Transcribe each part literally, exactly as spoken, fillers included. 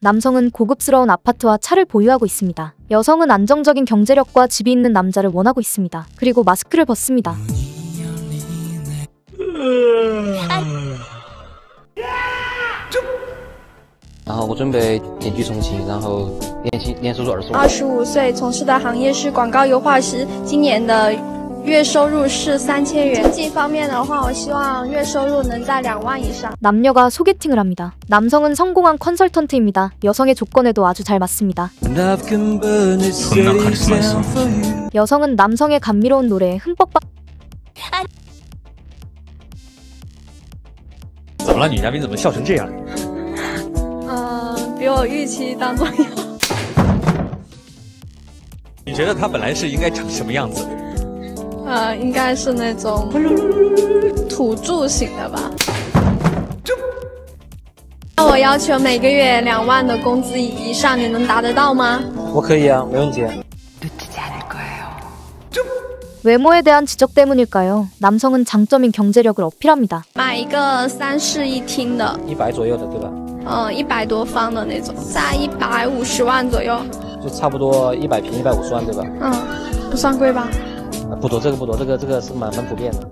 남성은 고급스러운 아파트와 차를 보유하고 있습니다. 여성은 안정적인 경제력과 집이 있는 남자를 원하고 있습니다. 그리고 마스크를 벗습니다. 然后我准备电锯重启，然后年薪年收入二十万。 二十五岁，从事的行业是广告优化师，今年的月收入是三千元。经济方面的话，我希望月收入能在两万以上。 남녀가 소개팅을 합니다. 남성은 성공한 컨설턴트입니다. 여성의 조건에도 아주 잘 맞습니다. 존나 카리스마 있어. 여성은 남성의 감미로운 노래에 흠뻑 빠... 怎么了，女嘉宾怎么笑成这样？ 比我预期当中要。 你觉得他本来是应该长什么样子？ 呃，应该是那种土著型的吧。那我要求每个月两万的工资以上，你能达得到吗？ 我可以啊，没问题。 외모에 대한 지적 때문일까요? 남성은 장점인 경제력을 어필합니다. 买一个三室一厅的， 一百左右的，对吧？ 嗯，一百多方的那种，在一百五十万左右。 就差不多一百平，一百五十万，对吧？ 嗯，不算贵吧？ 啊，不多，这个不多，这个这个是蛮蛮普遍的。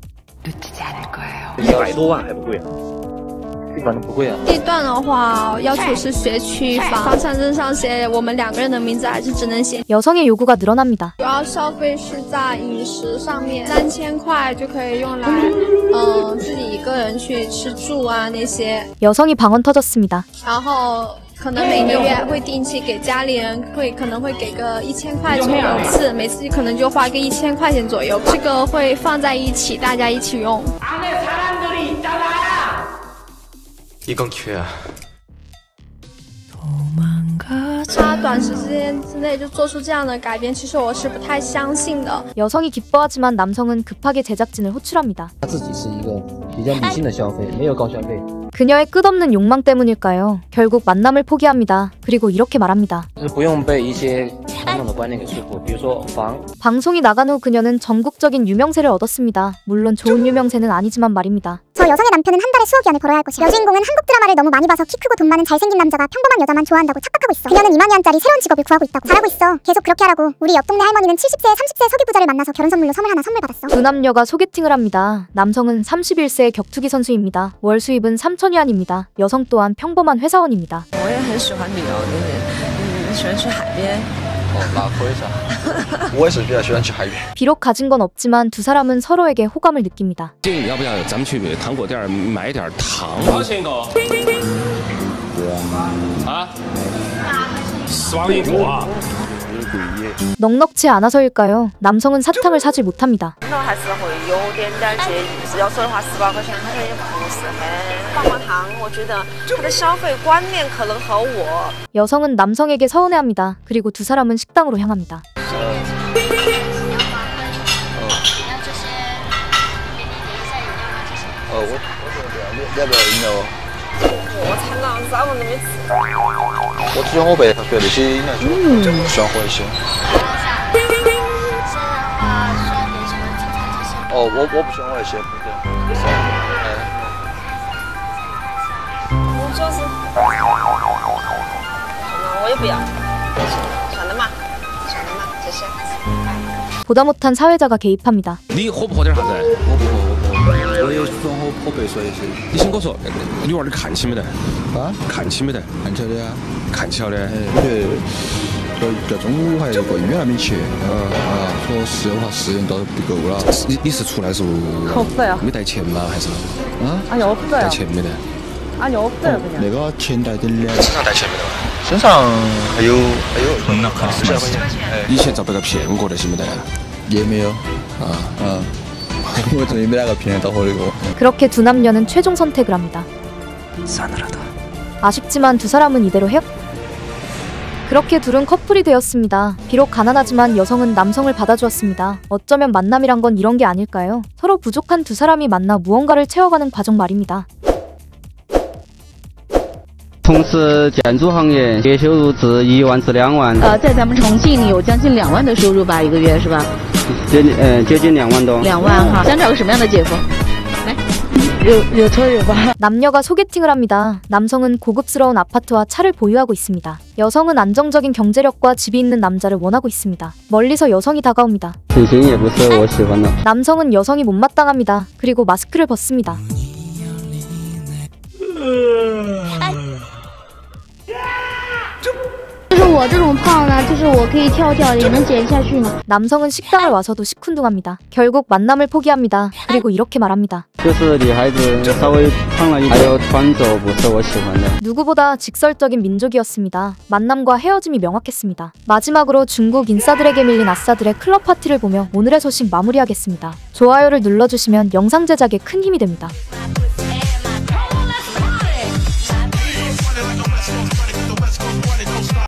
一百多万还不贵啊？ 一般都不贵啊。 地段的话，要求是学区房，房产证上写我们两个人的名字，还是只能写。 여성의 요구가 늘어납니다. 主要消费是在饮食上面，三千块就可以用来，嗯，自己一个人去吃住啊那些。 여성이 방언 터졌습니다. 然后可能每个月会定期给家里人，会可能会给个一千块左右一次，每次可能就花个一千块钱左右，这个会放在一起，大家一起用。 이건 기회야. 他短时间之内就做出这样的改变，其实我是不太相信的。 여성이 기뻐하지만 남성은 급하게 제작진을 호출합니다. 他自己是一个比较理性的消费，没有高消费。 그녀의 끝없는 욕망 때문일까요? 결국 만남을 포기합니다. 그리고 이렇게 말합니다. 就是不用被一些传统的观念给束缚，比如说房。 방송이 나간 후 그녀는 전국적인 유명세를 얻었습니다. 물론 좋은 유명세는 아니지만 말입니다. 저 여성의 남편은 한 달에 수억 연을 벌어야 할 것이야. 여주인공은 한국 드라마를 너무 많이 봐서 키 크고 돈 많은 잘생긴 남자가 평범한 여자만 좋아한다고 착각하고 있어. 그녀는 이만 위안짜리 새로운 직업을 구하고 있다고. 잘하고 있어. 계속 그렇게 하라고. 우리 옆 동네 할머니는 칠십 세에 삼십 세 서기 부자를 만나서 결혼 선물로 섬을 하나 선물 받았어. 두 남녀가 소개팅을 합니다. 남성은 삼십일 세의 격투기 선수입니다. 월 수입은 삼천 위안입니다. 여성 또한 평범한 회사원입니다. 我也很喜欢旅游的人，嗯，喜欢去海边。 나 거기서. 我也是比较喜欢去海边。 비록 가진 건 없지만 두 사람은 서로에게 호감을 느낍니다. 要不要咱们去糖果店买点糖？多少钱一个？啊？十万一个啊？ 넉넉지 않아서일까요? 남성은 사탕을 사지 못합니다. 那还是会有点点介意。是要说的话，十八块钱好像也不是很。棒棒糖，我觉得它的消费观念可能和我。 여성은 남성에게 서운해합니다. 그리고 두 사람은 식당으로 향합니다. 어, 我我要不要饮料？ 我才两三万都没吃。 我只喜欢喝白水，那些饮料就不喜欢喝一些。哦，我我不喜欢喝一些，不对。 我主要是，那我也不要，算了嘛，算了嘛，谢谢。 보다 못한 사회자가 개입합니다. 你喝不喝点啥子？ 我不喝，我不喝，我也喜欢喝喝白水一些。 你先跟我说，女娃儿你看起没得？ 啊？ 看起没得？ 看起来的呀。 看起了的。 我觉得这这中午还有个医院还没去，啊啊，说实话时间都不够了。 你你是出来时候好费啊！ 没带钱吗？还是？ 啊？ 啊要费啊！ 带钱没得？ 啊要费啊！ 那个钱带点的。 身上带钱没得吧？身上还有还有存了卡，十来块钱。哎， 以前遭别个骗过的，信没得？ 也没有啊啊，我真的没那个骗到火的过。 그렇게 두 남녀는 최종 선택을 합니다. 싸늘하다. 아쉽지만 두 사람은 이대로 헤어. 그렇게 둘은 커플이 되었습니다. 비록 가난하지만 여성은 남성을 받아주었습니다. 어쩌면 만남이란 건 이런 게 아닐까요? 서로 부족한 두 사람이 만나 무언가를 채워가는 과정 말입니다. 从事建筑行业，月收入至一万至两万。 呃，在咱们重庆有将近两万的收入吧，一个月是吧？ 接呃接近两万多。 两万哈，想找个什么样的姐夫？来。 有有车有吧？ 남녀가 소개팅을 합니다. 남성은 고급스러운 아파트와 차를 보유하고 있습니다. 여성은 안정적인 경제력과 집이 있는 남자를 원하고 있습니다. 멀리서 여성이 다가옵니다. 体型也不是我喜欢的。 남성은 여성이 못마땅합니다. 그리고 마스크를 벗습니다. 就是我这种胖呢，就是我可以跳跳也能减下去吗？ 남성은 식당을 와서도 시큰둥합니다. 결국 만남을 포기합니다. 그리고 이렇게 말합니다. 就是女孩子稍微胖了一点，还有穿着不是我喜欢的。 누구보다 직설적인 민족이었습니다. 만남과 헤어짐이 명확했습니다. 마지막으로 중국 인싸들에게 밀린 아싸들의 클럽 파티를 보며 오늘의 소식 마무리하겠습니다. 좋아요를 눌러주시면 영상 제작에 큰 힘이 됩니다.